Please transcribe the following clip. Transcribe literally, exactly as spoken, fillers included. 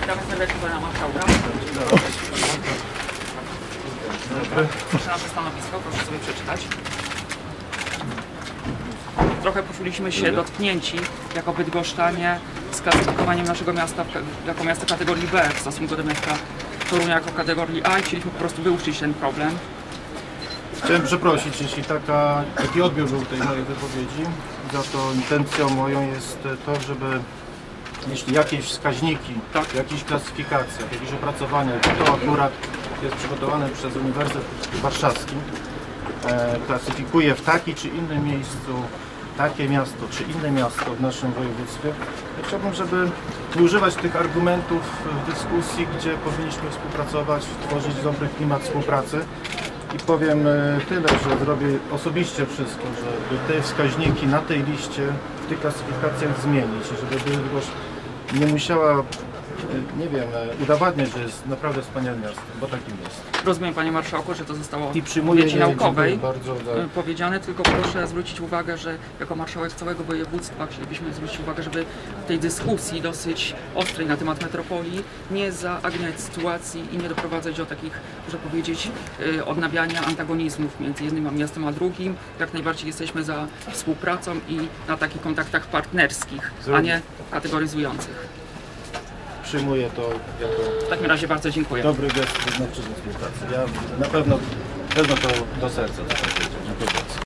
Witamy serdecznie pana marszałka. Proszę nasze stanowisko, proszę sobie przeczytać. Trochę poczuliśmy się dotknięci jako bydgoszczanie z klasyfikowaniem naszego miasta w, jako miasta kategorii B w stosunku do miasta Torunia jako kategorii A i chcieliśmy po prostu wyłuszczyć ten problem. Chciałem przeprosić, jeśli taka, taki odbiór był tej mojej wypowiedzi. Za to intencją moją jest to, żeby jeśli jakieś wskaźniki, tak. w jakichś klasyfikacjach, jakieś opracowania, to akurat jest przygotowane przez Uniwersytet Warszawski, e, klasyfikuje w takim czy innym miejscu takie miasto czy inne miasto w naszym województwie. Ja chciałbym, żeby nie używać tych argumentów w dyskusji, gdzie powinniśmy współpracować, tworzyć dobry klimat współpracy. I powiem tyle, że zrobię osobiście wszystko, żeby te wskaźniki na tej liście, w tych klasyfikacjach zmienić, żeby Bydgoszcz nie musiała, nie wiem, udowadniać, że jest naprawdę wspaniałym miastem, bo takim jest. Rozumiem, panie marszałku, że to zostało I w przyjmuję wypowiedzi naukowej bardzo, tak. powiedziane, tylko proszę zwrócić uwagę, że jako marszałek całego województwa chcielibyśmy zwrócić uwagę, żeby w tej dyskusji dosyć ostrej na temat metropolii nie zaagniać sytuacji i nie doprowadzać do takich, muszę powiedzieć, odnawiania antagonizmów między jednym miastem a drugim. Jak najbardziej jesteśmy za współpracą i na takich kontaktach partnerskich, a nie kategoryzujących. Przyjmuję to jako W takim razie bardzo dziękuję. dobry gest znaczy współpracy. Ja na pewno wezmę to do serca, co pan powiedział. Dziękuję bardzo.